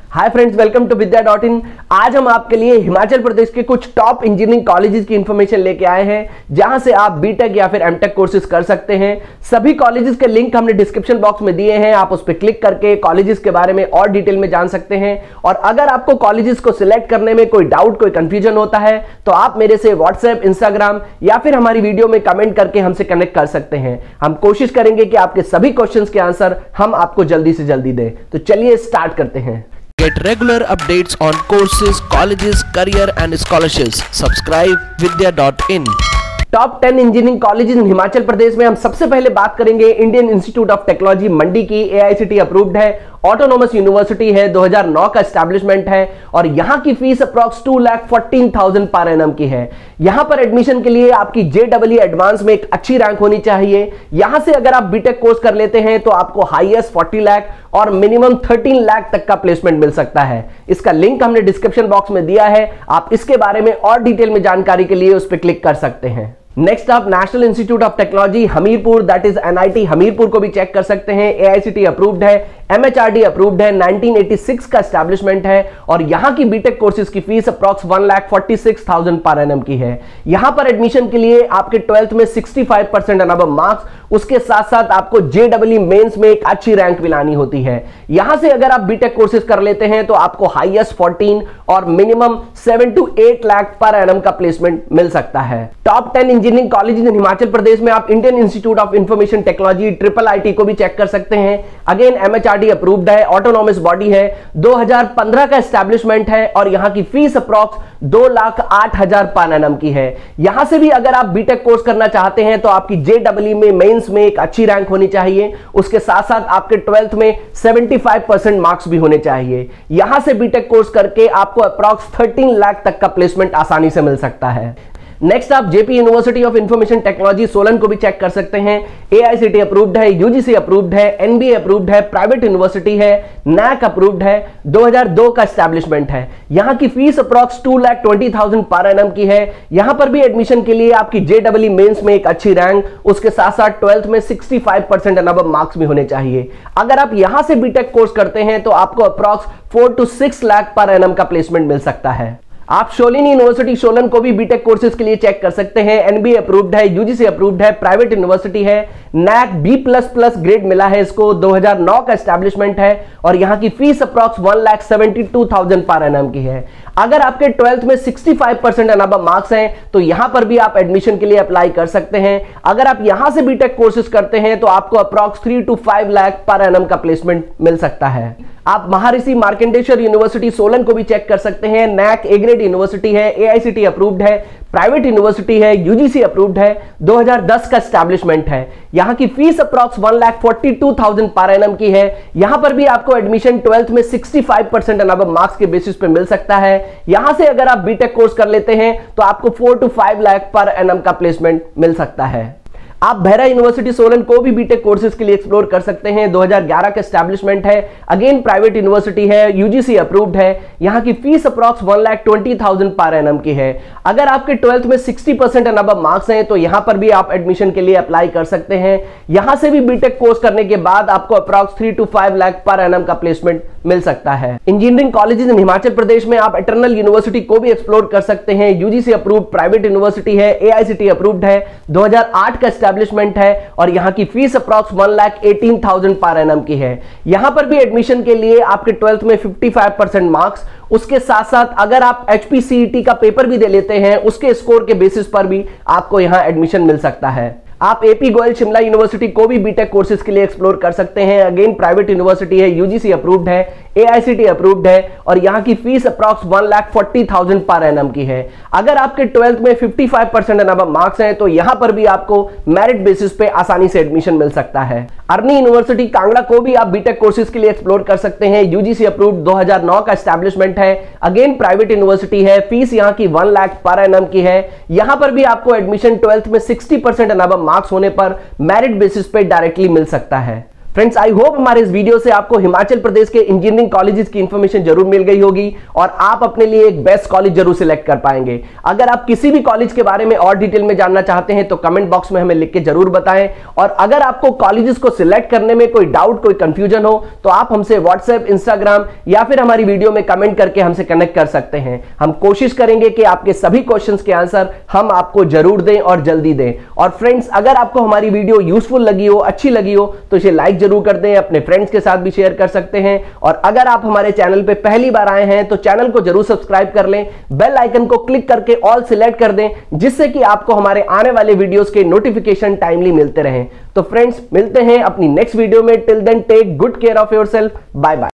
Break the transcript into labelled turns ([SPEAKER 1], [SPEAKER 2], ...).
[SPEAKER 1] Hi friends, welcome to विद्या.इन। आज हम आपके लिए हिमाचल प्रदेश के कुछ टॉप इंजीनियरिंग कॉलेजेस की इंफॉर्मेशन लेके आए हैं, जहां से आप बीटेक या फिर एमटेक कोर्सेज कर सकते हैं। सभी कॉलेजेस के लिंक हमने डिस्क्रिप्शन बॉक्स में दिए हैं, आप उस पर क्लिक करके कॉलेजेस के बारे में और डिटेल में जान सकते हैं। और अगर आपको कॉलेजेस को सिलेक्ट करने में कोई डाउट, कोई कंफ्यूजन होता है तो आप मेरे से व्हाट्सएप, इंस्टाग्राम या फिर हमारी वीडियो में कमेंट करके हमसे कनेक्ट कर सकते हैं। हम कोशिश करेंगे कि आपके सभी क्वेश्चंस के आंसर हम आपको जल्दी से जल्दी दें। तो चलिए स्टार्ट करते हैं।
[SPEAKER 2] Get regular updates on courses, colleges, career and scholarships. Subscribe vidya.in.
[SPEAKER 1] Top 10 engineering colleges in Himachal Pradesh में हम सबसे पहले बात करेंगे Indian institute of technology Mandi की। AICTE अप्रूव्ड है, ऑटोनोमस यूनिवर्सिटी है, 2009 का एस्टैब्लिशमेंट है और यहां की फीस अप्रॉक्स 2,14,000 पर एनम की है। यहां पर एडमिशन के लिए आपकी JEE एडवांस में एक अच्छी रैंक होनी चाहिए। यहां से अगर आप बीटेक कोर्स कर लेते हैं तो आपको हाईएस्ट 40 लाख और मिनिमम 13 लाख तक का प्लेसमेंट मिल सकता है। इसका लिंक हमने डिस्क्रिप्शन बॉक्स में दिया है, आप इसके बारे में और डिटेल में जानकारी के लिए उस पर क्लिक कर सकते हैं। नेक्स्ट आप national institute of technology Hamirpur, that is NIT Hamirpur को भी चेक कर सकते हैं। AICTE अप्रूव्ड है, MHRD अप्रूव्ड है, 1986 का एस्टैब्लिशमेंट है और यहां की बीटेक कोर्सेज की फीस अप्रॉक्स 1,46,000 पर एनम की है। यहां पर एडमिशन के लिए आपके 12th में 65% एंड अबव मार्क्स, उसके साथ साथ आपको JEE मेंस में एक अच्छी रैंक भी लानी होती है। यहां से अगर आप बीटेक कोर्सेज कर लेते हैं तो आपको हाईएस्ट 14 और minimum 7 to 8 lakh per annum का प्लेसमेंट मिल सकता है। Top 10 engineering colleges in Himachal Pradesh में आप Indian institute of information technology IIIT को भी चेक कर सकते हैं। अगेन MHRD अप्रूव्ड है, ऑटोनॉमस बॉडी है, 2015 का एस्टैब्लिशमेंट है और यहां की फीस अप्रॉक्स 2,08,000 पर एनम की है। यहां से भी अगर आप बीटेक कोर्स करना चाहते हैं तो आपकी JEE में मेंस में एक अच्छी रैंक होनी चाहिए, उसके साथ साथ आपके 12th में 75% मार्क्स भी होने चाहिए। यहां से बीटेक कोर्स करके आपको अप्रॉक्स 13 लाख तक का प्लेसमेंट आसानी से मिल सकता है। नेक्स्ट आप JP university of information technology Solan को भी चेक कर सकते हैं। AICTE अप्रूव्ड है, UGC अप्रूव्ड है, NBA अप्रूव्ड है, प्राइवेट यूनिवर्सिटी है, NAC अप्रूव्ड है, 2002 का एस्टैब्लिशमेंट है। यहां की फीस अप्रॉक्स 2,20,000 पर एनम की है। यहां पर भी एडमिशन के लिए आपकी JEE मेंस में एक अच्छी रैंक, उसके साथ साथ 12th में 65% एंड अबव मार्क्स भी होने चाहिए। अगर आप यहां से बीटेक कोर्स करते हैं तो आपको approx 4 to 6 lakh per annum का प्लेसमेंट मिल सकता है। आप शोलिनी यूनिवर्सिटी सोलन को भी बीटेक कोर्सेज के लिए चेक कर सकते हैं। NBA अप्रूव्ड है, UGC अप्रूव्ड है, प्राइवेट यूनिवर्सिटी है, NAC B++ ग्रेड मिला है इसको, 2009 का एस्टैब्लिशमेंट है और यहां की फीस अप्रॉक्स 1,72,000 पर एनम की है। अगर आपके 12th में 65% एंड अबव मार्क्स हैं तो यहां पर भी आप एडमिशन के लिए अप्लाई कर सकते हैं। अगर आप यहां से बीटेक कोर्सेज करते हैं तो आपको approx 3 to 5 lakh per annum का प्लेसमेंट मिल सकता है। आप महर्षि मार्कंडेश्वर यूनिवर्सिटी सोलन को भी चेक कर सकते हैं। NAC A ग्रेड यूनिवर्सिटी है, AICTE अप्रूव्ड है, प्राइवेट यूनिवर्सिटी है, UGC अप्रूव्ड है, 2010 का एस्टैब्लिशमेंट है। यहां की फीस अप्रॉक्स 1,42,000 पर एनम की है। यहां पर भी आपको एडमिशन 12th में 65% एंड अबव मार्क्स के बेसिस पे मिल सकता है। यहां से अगर आप बीटेक कोर्स कर लेते हैं तो आपको 4 to 5 लाख पर एनम का प्लेसमेंट मिल सकता है। आप भैरा यूनिवर्सिटी सोलन को भी बीटेक कोर्सेज के लिए एक्सप्लोर कर सकते हैं। 2011 का एस्टैब्लिशमेंट है, अगेन प्राइवेट यूनिवर्सिटी है, UGC अप्रूव्ड है। यहां की फीस अप्रॉक्स 1,20,000 पर एनम की है। अगर आपके 12th में 60% एंड अबव मार्क्स हैं तो यहां पर भी आप एडमिशन के लिए अप्लाई कर सकते हैं। यहां से भी बीटेक कोर्स करने के बाद आपको approx 3 to 5 lakh per annum का प्लेसमेंट मिल सकता है। Engineering colleges in Himachal Pradesh में आप इटर्नल यूनिवर्सिटी को भी एक्सप्लोर कर सकते हैं। UGC अप्रूव्ड प्राइवेट यूनिवर्सिटी है, AICTE अप्रूव्ड है, 2008 का एस्टैब्लिशमेंट है और यहां की फीस अप्रॉक्स 1,18,000 पर एनम की है। यहां पर भी एडमिशन के लिए आपके 12th में 55% मार्क्स, उसके साथ साथ अगर आप HPCET का पेपर भी दे लेते हैं उसके स्कोर के बेसिस पर भी आपको यहां एडमिशन मिल सकता है। आप AP गोयल शिमला यूनिवर्सिटी को भी बीटेक कोर्सेज के लिए एक्सप्लोर कर सकते हैं। अगेन प्राइवेट यूनिवर्सिटी है, UGC अप्रूव्ड है, AICTE अप्रूव्ड है और यहां की फीस अप्रॉक्स 1,40,000 पर एनम की है। अगर आपके 12th में 55% एंड अबव मार्क्स हैं तो यहां पर भी आपको मेरिट बेसिस पे आसानी से एडमिशन मिल सकता है। अर्नी यूनिवर्सिटी कांगड़ा को भी आप बीटेक कोर्सेज के लिए एक्सप्लोर कर सकते हैं। UGC अप्रूव्ड, 2009 का एस्टैब्लिशमेंट है, अगेन प्राइवेट यूनिवर्सिटी है, फीस यहां की 1 लाख पर एनम की है। यहां पर भी आपको एडमिशन 12th में 60% एंड अबव मार्क्स होने पर मेरिट बेसिस पे डायरेक्टली मिल सकता है। फ्रेंड्स, आई होप हमारे इस वीडियो से आपको हिमाचल प्रदेश के इंजीनियरिंग कॉलेजेस की इंफॉर्मेशन जरूर मिल गई होगी और आप अपने लिए एक बेस्ट कॉलेज जरूर सिलेक्ट कर पाएंगे। अगर आप किसी भी कॉलेज के बारे में और डिटेल में जानना चाहते हैं तो कमेंट बॉक्स में हमें लिख के जरूर बताएं। और अगर आपको कॉलेजेस को सिलेक्ट करने में कोई डाउट, कोई कंफ्यूजन हो तो आप हमसे व्हाट्सएप, इंस्टाग्राम या फिर हमारी वीडियो में कमेंट करके हमसे कनेक्ट कर सकते हैं। हम कोशिश करेंगे कि आपके सभी क्वेश्चंस के आंसर हम आपको जरूर दें और जल्दी दें। और फ्रेंड्स, अगर आपको हमारी वीडियो यूजफुल लगी हो, अच्छी लगी हो तो इसे लाइक जरूर कर दें, अपने फ्रेंड्स के साथ भी शेयर कर सकते हैं। और अगर आप हमारे चैनल पे पहली बार आए हैं तो चैनल को जरूर सब्सक्राइब कर लें, बेल आइकन को क्लिक करके ऑल सिलेक्ट कर दें, जिससे कि आपको हमारे आने वाले वीडियोस के नोटिफिकेशन टाइमली मिलते रहें। तो फ्रेंड्स, मिलते हैं अपनी नेक्स्ट वीडियो में। Till then take good care of yourself. Bye bye.